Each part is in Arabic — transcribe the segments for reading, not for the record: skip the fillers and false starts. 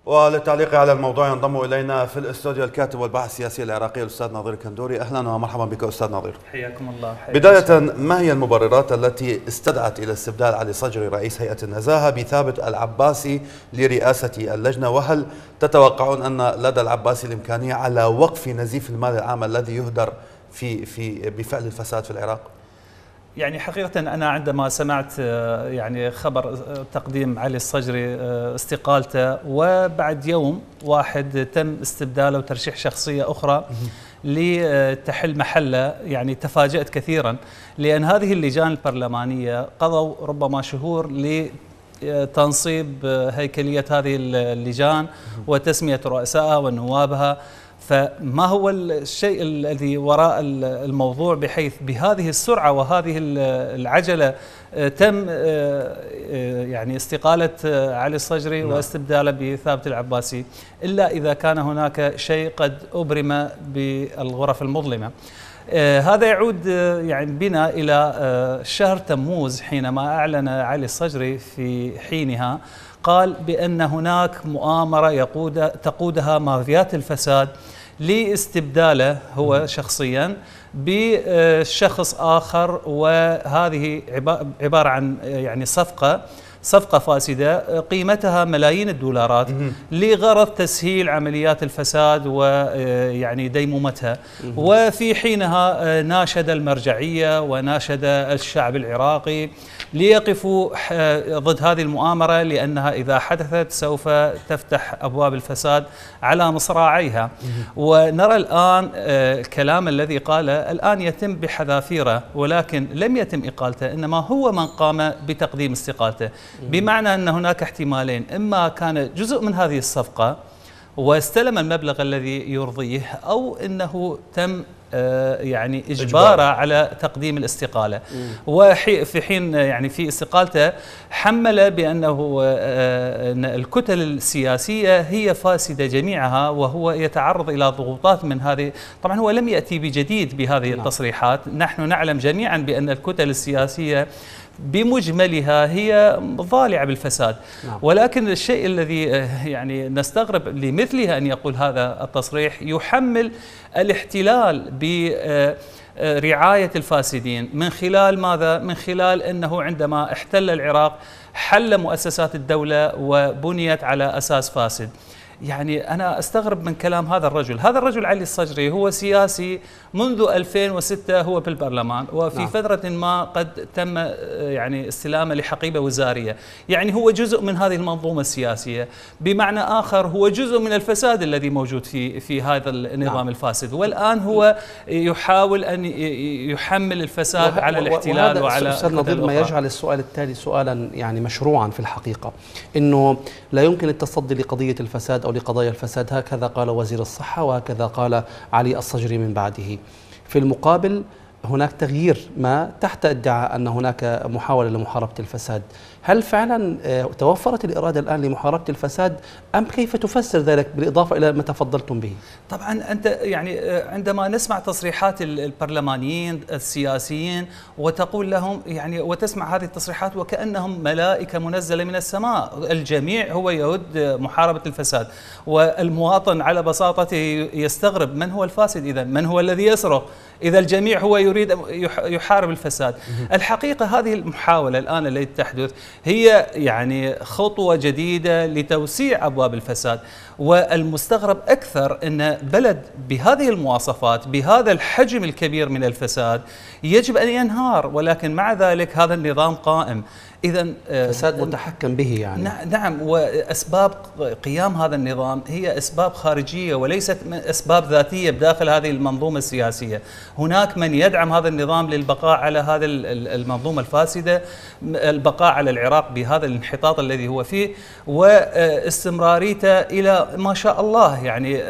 وللتعليق على الموضوع ينضم إلينا في الاستوديو الكاتب والباحث السياسي العراقي الأستاذ نظير كندوري. أهلا ومرحبا بك أستاذ نظير. حياكم الله. بداية، ما هي المبررات التي استدعت إلى استبدال علي الصجري رئيس هيئة النزاهة بثابت العباسي لرئاسة اللجنة؟ وهل تتوقعون أن لدى العباسي الإمكانية على وقف نزيف المال العام الذي يهدر بفعل الفساد في العراق؟ يعني حقيقة أنا عندما سمعت يعني خبر تقديم علي الصجري استقالته، وبعد يوم واحد تم استبداله وترشيح شخصية أخرى لتحل محله، يعني تفاجأت كثيرا، لأن هذه اللجان البرلمانية قضوا ربما شهور لتنصيب هيكلية هذه اللجان وتسمية رؤسائها ونوابها. فما هو الشيء الذي وراء الموضوع بحيث بهذه السرعة وهذه العجلة تم يعني استقالة علي الصجري واستبداله بثابت العباسي، إلا إذا كان هناك شيء قد أبرم بالغرف المظلمة. هذا يعود يعني بنا إلى شهر تموز، حينما أعلن علي الصجري في حينها قال بأن هناك مؤامرة تقودها مافيات الفساد لاستبداله هو شخصيا بشخص آخر، وهذه عبارة عن يعني صفقة فاسدة قيمتها ملايين الدولارات لغرض تسهيل عمليات الفساد ويعني ديمومتها. وفي حينها ناشد المرجعية وناشد الشعب العراقي ليقفوا ضد هذه المؤامرة، لأنها إذا حدثت سوف تفتح أبواب الفساد على مصراعيها. ونرى الآن الكلام الذي قاله الآن يتم بحذافيره، ولكن لم يتم إقالته، إنما هو من قام بتقديم استقالته. بمعنى أن هناك احتمالين: إما كان جزء من هذه الصفقة واستلم المبلغ الذي يرضيه، أو أنه تم يعني إجباره على تقديم الاستقالة. وفي حين يعني في استقالته حمل بأنه الكتل السياسية هي فاسدة جميعها، وهو يتعرض إلى ضغوطات من هذه. طبعا هو لم يأتي بجديد بهذه التصريحات، نحن نعلم جميعا بأن الكتل السياسية بمجملها هي ضالعة بالفساد. ولكن الشيء الذي يعني نستغرب لمثله أن يقول هذا التصريح، يحمل الاحتلال برعاية الفاسدين. من خلال ماذا؟ من خلال أنه عندما احتل العراق حل مؤسسات الدولة وبنيت على أساس فاسد. يعني أنا أستغرب من كلام هذا الرجل علي الصجري. هو سياسي منذ 2006، هو في البرلمان، وفي فترة ما قد تم يعني استلامه لحقيبة وزارية. يعني هو جزء من هذه المنظومة السياسية، بمعنى آخر هو جزء من الفساد الذي موجود في هذا النظام الفاسد. والآن هو يحاول أن يحمل الفساد على الاحتلال وعلى أستاذ نظير ما يجعل السؤال التالي سؤالا يعني مشروعا في الحقيقة، إنه لا يمكن التصدي لقضية الفساد أو لقضايا الفساد، هكذا قال وزير الصحة وهكذا قال علي الصجري من بعده. في المقابل هناك تغيير ما تحت ادعاء أن هناك محاولة لمحاربة الفساد. هل فعلا توفرت الإرادة الآن لمحاربة الفساد، أم كيف تفسر ذلك بالإضافة إلى ما تفضلتم به؟ طبعا أنت يعني عندما نسمع تصريحات البرلمانيين السياسيين وتقول لهم يعني وتسمع هذه التصريحات وكأنهم ملائكة منزلة من السماء، الجميع هو يود محاربة الفساد، والمواطن على بساطته يستغرب من هو الفاسد، إذا من هو الذي يسرق إذا الجميع هو يريد يحارب الفساد. الحقيقة هذه المحاولة الآن التي تحدث هي يعني خطوة جديدة لتوسيع أبواب الفساد. والمستغرب أكثر أن بلد بهذه المواصفات بهذا الحجم الكبير من الفساد يجب أن ينهار، ولكن مع ذلك هذا النظام قائم. إذا فساد متحكم به يعني. نعم، وأسباب قيام هذا النظام هي أسباب خارجية وليست أسباب ذاتية بداخل هذه المنظومة السياسية. هناك من يدعم هذا النظام للبقاء على هذا المنظومة الفاسدة، البقاء على العراق بهذا الانحطاط الذي هو فيه واستمراريته إلى ما شاء الله.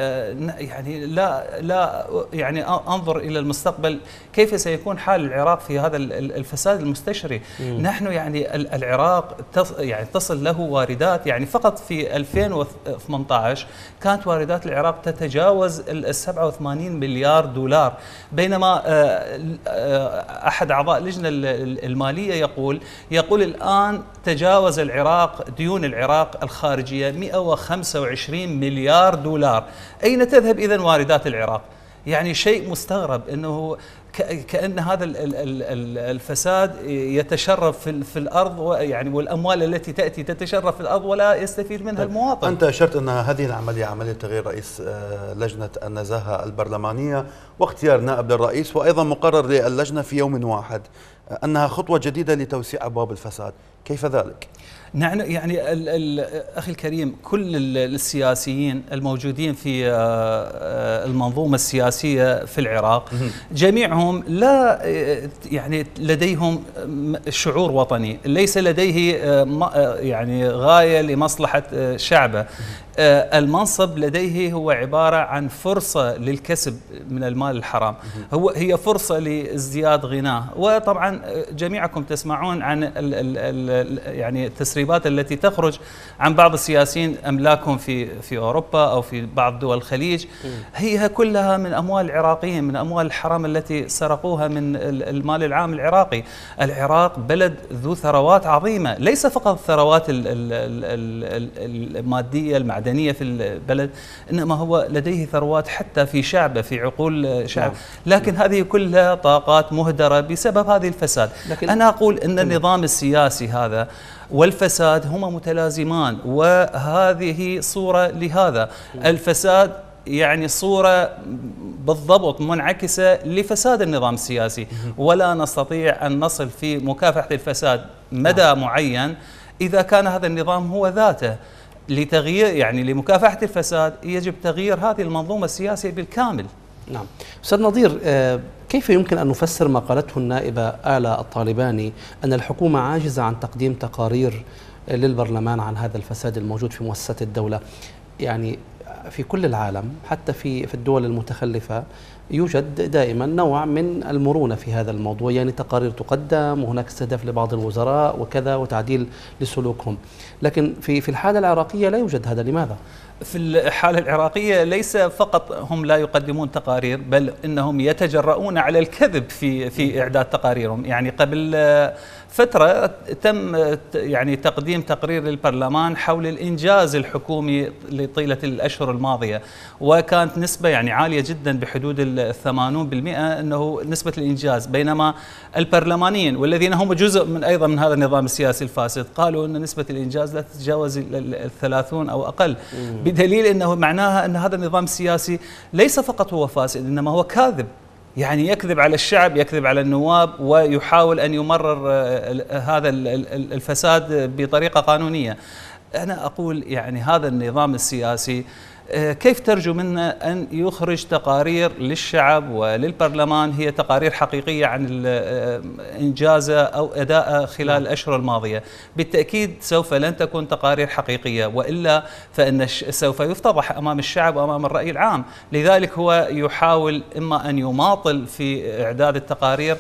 يعني لا يعني أنظر إلى المستقبل كيف سيكون حال العراق في هذا الفساد المستشري. نحن يعني العراق يعني تصل له واردات، يعني فقط في 2018 كانت واردات العراق تتجاوز ال 87 مليار دولار، بينما أحد أعضاء اللجنة المالية يقول الآن تجاوز العراق، ديون العراق الخارجية 125 مليار دولار. أين تذهب إذن واردات العراق؟ يعني شيء مستغرب أنه كأن هذا الفساد يتشرف في الأرض، يعني والأموال التي تأتي تتشرف في الأرض ولا يستفيد منها المواطن. أنت أشرت أن هذه العملية عملية تغيير رئيس لجنة النزاهة البرلمانية واختيار نائب للرئيس، وأيضا مقرر للجنة في يوم واحد أنها خطوة جديدة لتوسيع أبواب الفساد، كيف ذلك؟ نحن يعني أخي الكريم، كل السياسيين الموجودين في المنظومة السياسية في العراق جميعهم لا يعني لديهم شعور وطني، ليس لديه يعني غاية لمصلحة شعبه. المنصب لديه هو عبارة عن فرصة للكسب من المال الحرام، هي فرصة لازدياد غناه. وطبعا جميعكم تسمعون عن يعني التسريبات التي تخرج عن بعض السياسيين أملاكهم في أوروبا أو في بعض دول الخليج، هي كلها من أموال العراقيين، من أموال الحرام التي سرقوها من المال العام العراقي. العراق بلد ذو ثروات عظيمة، ليس فقط الثروات المادية المعدنية في البلد، إنما هو لديه ثروات حتى في شعبه، في عقول شعب، لكن هذه كلها طاقات مهدرة بسبب هذه الفساد. أنا أقول أن النظام السياسي هذا والفساد هما متلازمان، وهذه صورة لهذا الفساد، يعني صورة بالضبط منعكسة لفساد النظام السياسي، ولا نستطيع أن نصل في مكافحة الفساد مدى معين إذا كان هذا النظام هو ذاته. لتغيير يعني لمكافحة الفساد يجب تغيير هذه المنظومة السياسية بالكامل. نعم. أستاذ نظير، كيف يمكن أن نفسر ما قالته النائبة آلاء الطالباني أن الحكومة عاجزة عن تقديم تقارير للبرلمان عن هذا الفساد الموجود في مؤسسات الدولة؟ يعني في كل العالم حتى في الدول المتخلفة يوجد دائما نوع من المرونة في هذا الموضوع، يعني تقارير تقدم وهناك استهداف لبعض الوزراء وكذا وتعديل لسلوكهم، لكن في الحالة العراقية لا يوجد هذا. لماذا؟ في الحالة العراقية ليس فقط هم لا يقدمون تقارير، بل إنهم يتجرؤون على الكذب في إعداد تقاريرهم. يعني قبل فترة تم يعني تقديم تقرير للبرلمان حول الإنجاز الحكومي لطيلة الأشهر الماضية، وكانت نسبة يعني عالية جدا بحدود 80% أنه نسبة الإنجاز، بينما البرلمانيين والذين هم جزء من أيضا من هذا النظام السياسي الفاسد قالوا أن نسبة الإنجاز لا تتجاوز 30 أو أقل، بدليل أنه معناها أن هذا النظام السياسي ليس فقط هو فاسد، إنما هو كاذب، يعني يكذب على الشعب، يكذب على النواب، ويحاول أن يمرر هذا الفساد بطريقة قانونية. أنا أقول يعني هذا النظام السياسي كيف ترجو منه أن يخرج تقارير للشعب وللبرلمان هي تقارير حقيقية عن إنجازه أو أداءه خلال الأشهر الماضية؟ بالتأكيد سوف لن تكون تقارير حقيقية، وإلا فإن سوف يفتضح أمام الشعب وأمام الرأي العام. لذلك هو يحاول إما أن يماطل في إعداد التقارير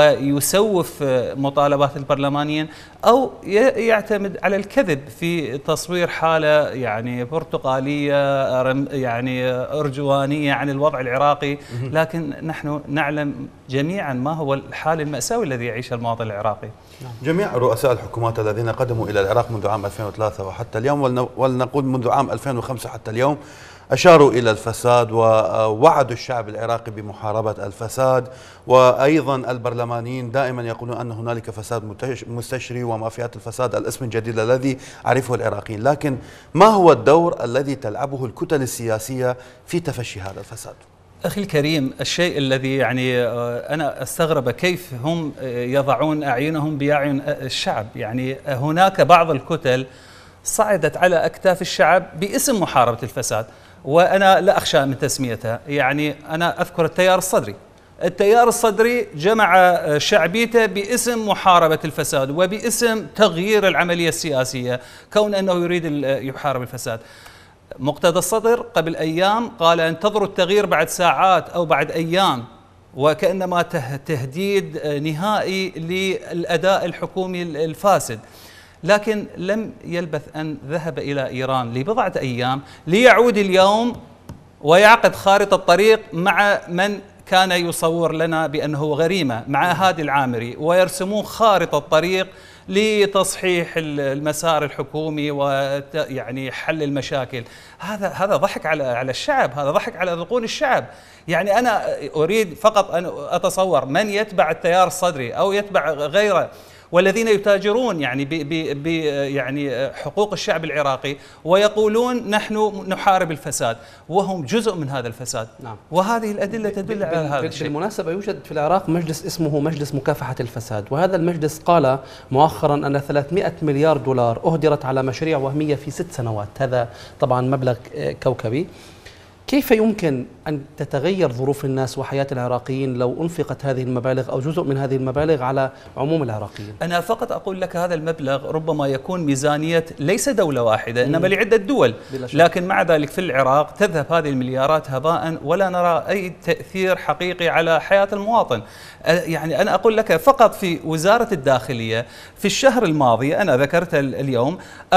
ويسوف مطالبات البرلمانيين، أو يعتمد على الكذب في تصوير حالة يعني برتقالية يعني أرجوانية عن الوضع العراقي. لكن نحن نعلم جميعا ما هو الحال المأساوي الذي يعيشه المواطن العراقي. جميع رؤساء الحكومات الذين قدموا إلى العراق منذ عام 2003 وحتى اليوم، ولنقول منذ عام 2005 حتى اليوم، أشاروا إلى الفساد ووعدوا الشعب العراقي بمحاربة الفساد. وأيضا البرلمانيين دائما يقولون أن هنالك فساد مستشري ومافيات الفساد، الاسم الجديد الذي عرفه العراقيين. لكن ما هو الدور الذي تلعبه الكتل السياسية في تفشي هذا الفساد؟ أخي الكريم، الشيء الذي يعني أنا أستغرب كيف هم يضعون أعينهم بأعين الشعب. يعني هناك بعض الكتل صعدت على أكتاف الشعب باسم محاربة الفساد، وأنا لا أخشى من تسميتها. يعني أنا أذكر التيار الصدري جمع شعبيته باسم محاربة الفساد وباسم تغيير العملية السياسية، كون أنه يريد يحارب الفساد. مقتدى الصدر قبل أيام قال انتظروا التغيير بعد ساعات أو بعد أيام، وكأنما تهديد نهائي للأداء الحكومي الفاسد. لكن لم يلبث أن ذهب إلى إيران لبضعة أيام ليعود اليوم ويعقد خارطة طريق مع من كان يصور لنا بأنه غريمة مع هادي العامري ويرسمون خارطة طريق لتصحيح المسار الحكومي ويعني حل المشاكل. هذا ضحك على الشعب، هذا ضحك على ذقون الشعب. يعني أنا أريد فقط أن أتصور من يتبع التيار الصدري أو يتبع غيره والذين يتاجرون يعني ب يعني حقوق الشعب العراقي ويقولون نحن نحارب الفساد وهم جزء من هذا الفساد. نعم. وهذه الأدلة تدل على هذا الشيء. بالمناسبة يوجد في العراق مجلس اسمه مجلس مكافحة الفساد، وهذا المجلس قال مؤخرا أن 300 مليار دولار أهدرت على مشاريع وهمية في 6 سنوات. هذا طبعا مبلغ كوكبي. كيف يمكن أن تتغير ظروف الناس وحياة العراقيين لو أنفقت هذه المبالغ أو جزء من هذه المبالغ على عموم العراقيين؟ أنا فقط أقول لك هذا المبلغ ربما يكون ميزانية ليس دولة واحدة إنما لعدة دول، لكن مع ذلك في العراق تذهب هذه المليارات هباء ولا نرى أي تأثير حقيقي على حياة المواطن. يعني أنا أقول لك فقط في وزارة الداخلية في الشهر الماضي أنا ذكرت اليوم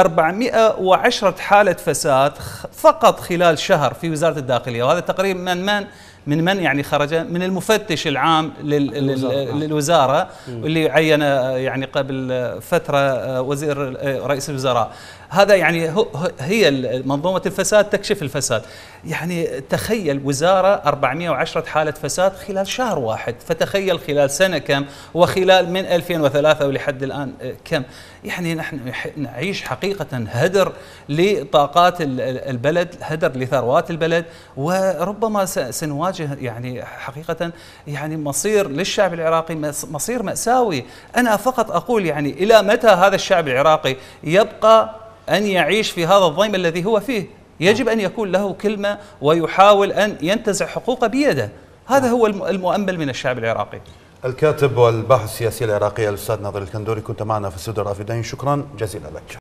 410 حالة فساد فقط خلال شهر في وزارة الداخلية، وهذا تقريبا من يعني خرج من المفتش العام للوزارة اللي عين يعني قبل فترة وزير رئيس الوزراء. هذا يعني هي منظومة الفساد تكشف الفساد. يعني تخيل وزارة 410 حالة فساد خلال شهر واحد، فتخيل خلال سنة كم، وخلال من 2003 ولحد الآن كم. يعني نحن نعيش حقيقة هدر لطاقات البلد، هدر لثروات البلد، وربما سنواجه يعني حقيقة يعني مصير للشعب العراقي مصير مأساوي. أنا فقط أقول يعني إلى متى هذا الشعب العراقي يبقى أن يعيش في هذا الضيم الذي هو فيه؟ يجب أن يكون له كلمة ويحاول أن ينتزع حقوقه بيده. هذا هو المؤمل من الشعب العراقي. الكاتب والباحث السياسي العراقي الأستاذ ناظر الكندوري، كنت معنا في استوديو الرافدين، شكرا جزيلا لك.